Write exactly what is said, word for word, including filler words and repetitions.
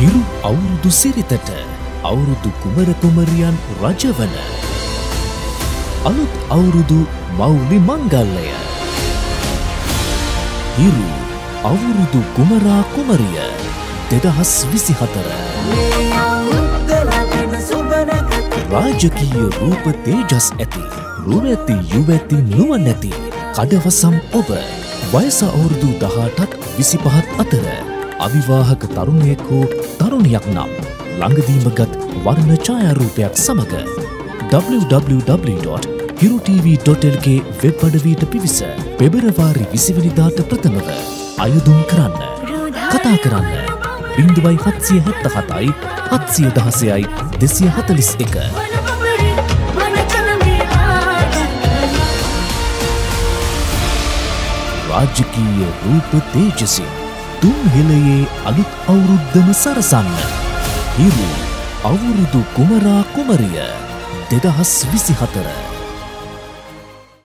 හිරු අවුරුදු සිරිතට අවුරුදු කුමර කුමරියන් රජවන අලුත් අවුරුදු මෞලි මංගල්‍යය හිරු අවුරුදු කුමරා කුමරිය දෙදහස් විසිහතර රාජකීය රූප තේජස් ඇති රුවැති යුවැති නුවණැති කඩවසම් ඔබ වයස අවුරුදු දහඅටත් විසිපහත් අතර අවිවාහක තරුණයෙක් හෝ තරුණියක් නම් ළඟදීමගත් වර්ණ ඡායාරූපයක් සමග w w w dot hiru t v dot l k web අඩවියට පිවිස පෙබරවාරි විසි වෙනිදාට ප්‍රථමව අයදුම් කරන්න. කතා කරන්න බිංදුවයි හත්සිය හැත්තහතයි හත්සිය දහසයයි දෙසිය හතලිස් එක. රාජකීය රූප තේජසින් තුන් හෙළයේ අලුත් අවුරුද්දම සරසන්න. හිරු අවුරුදු කුමරා කුමරිය දෙදහස් විසිහතර